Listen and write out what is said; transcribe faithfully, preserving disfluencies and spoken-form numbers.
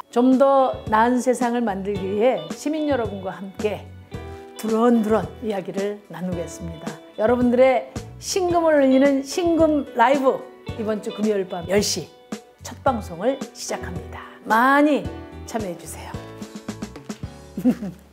좀 더 나은 세상을 만들기 위해 시민 여러분과 함께 두런두런 이야기를 나누겠습니다. 여러분들의 신금을 울리는 신금 라이브 이번 주 금요일 밤 열 시 첫 방송을 시작합니다. 많이 참여해 주세요.